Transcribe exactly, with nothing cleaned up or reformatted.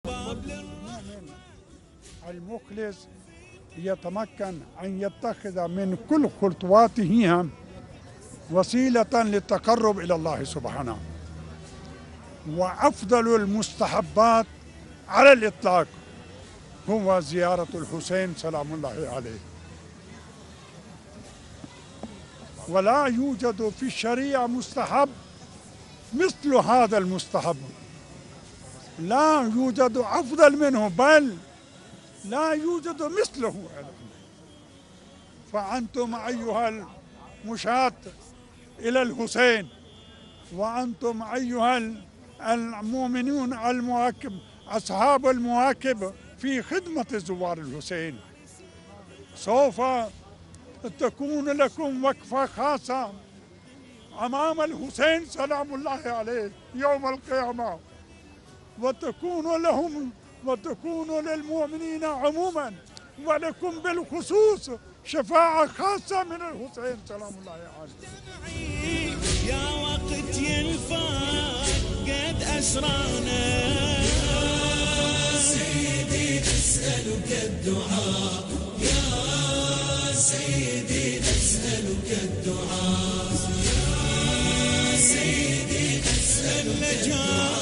المؤمن المخلص يتمكن أن يتخذ من كل خطواته وسيلة للتقرب إلى الله سبحانه. وأفضل المستحبات على الإطلاق هو زيارة الحسين سلام الله عليه، ولا يوجد في الشريعة مستحب مثل هذا المستحب، لا يوجد أفضل منه بل لا يوجد مثله. فأنتم أيها المشاة إلى الحسين، وأنتم أيها المؤمنون المواكب أصحاب المواكب في خدمة زوار الحسين، سوف تكون لكم وقفة خاصة أمام الحسين سلام الله عليه يوم القيامة، وتكون لهم وتكون للمؤمنين عموما ولكم بالخصوص شفاعة خاصة من الحسين سلام الله عليه. يا وقت ينفع قد أسرانا يا سيدي نسألك الدعاء، يا سيدي نسألك الدعاء، يا سيدي نسألك الدعاء.